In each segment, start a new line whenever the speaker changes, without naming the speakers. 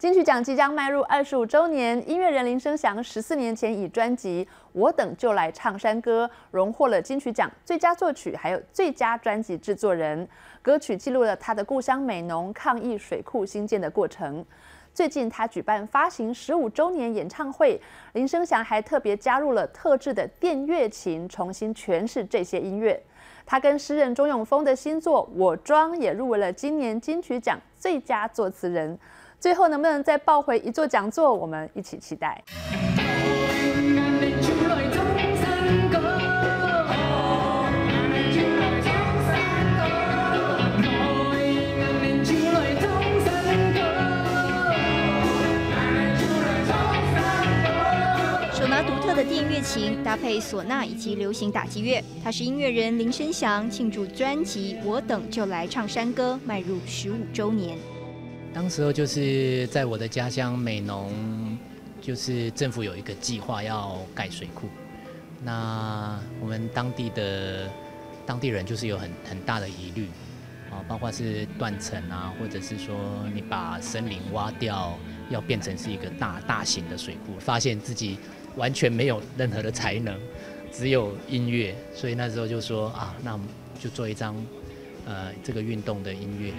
金曲奖即将迈入25周年，音乐人林生祥14年前以专辑《我等就来唱山歌》荣获了金曲奖最佳作曲，还有最佳专辑制作人。歌曲记录了他的故乡美浓抗议水库兴建的过程。最近他举办发行15周年演唱会，林生祥还特别加入了特制的电乐琴，重新诠释这些音乐。他跟诗人钟永丰的新作《我装》也入围了今年金曲奖最佳作词人。最后能不能再抱回一座讲座，我们一起期待。
手拿独特的电乐琴，搭配唢呐以及流行打击乐，他是音乐人林生祥庆祝专辑《我等就来唱山歌》迈入15周年。
当时候就是在我的家乡美浓，就是政府有一个计划要盖水库，那我们当地人就是有很大的疑虑啊，包括是断层啊，或者是说你把森林挖掉，要变成是一个大型的水库，发现自己完全没有任何的才能，只有音乐，所以那时候就说啊，那我们就做一张这个运动的音乐。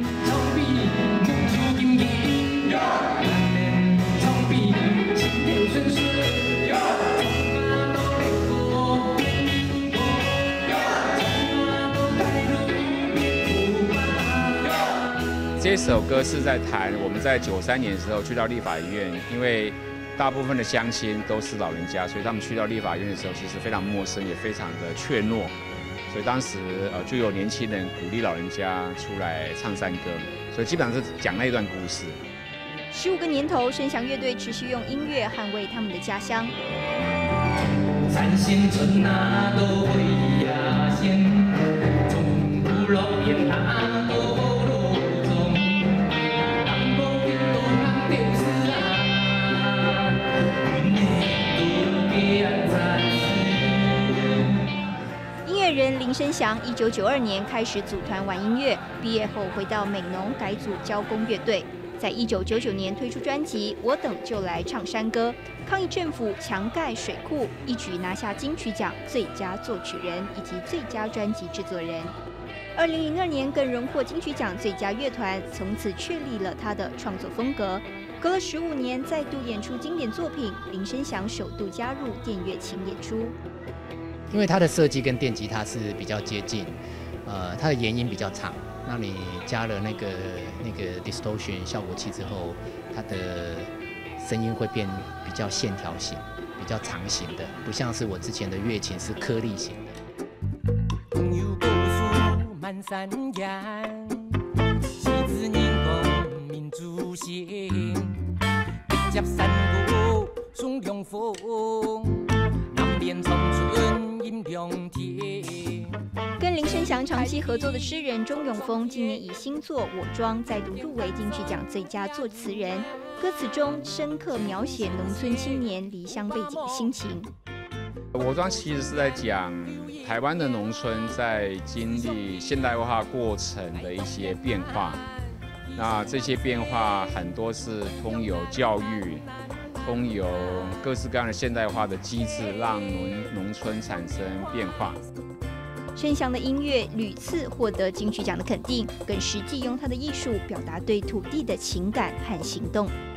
这首歌是在谈我们在93年的时候去到立法院，因为大部分的乡亲都是老人家，所以他们去到立法院的时候，其实非常陌生，也非常的怯懦。所以当时就有年轻人鼓励老人家出来唱山歌，所以基本上是讲那一段故事。
15个年头，生祥乐队持续用音乐捍卫他们的家乡。人林生祥1992年开始组团玩音乐，毕业后回到美浓改组交工乐队，在1999年推出专辑《我等就来唱山歌》，抗议政府强盖水库，一举拿下金曲奖最佳作曲人以及最佳专辑制作人。2002年更荣获金曲奖最佳乐团，从此确立了他的创作风格。隔了15年，再度演出经典作品，林生祥首度加入电乐琴演出。
因为它的设计跟电吉他是比较接近，它的延音比较长，那你加了那个 distortion 效果器之后，它的声音会变比较线条型、比较长型的，不像是我之前的乐琴是颗粒型的。朋友告诉满山岩，西子人讲民主性，接山谷送凉风，南边长春。
跟林生祥长期合作的诗人钟永丰，今年以新作《我装》再度入围金曲奖最佳作词人。歌词中深刻描写农村青年离乡背景的心情。
我装其实是在讲台湾的农村在经历现代化过程的一些变化，那这些变化很多是通由教育。通由各式各样的现代化的机制，让农村产生变化。
生祥的音乐屡次获得金曲奖的肯定，更实际用他的艺术表达对土地的情感和行动。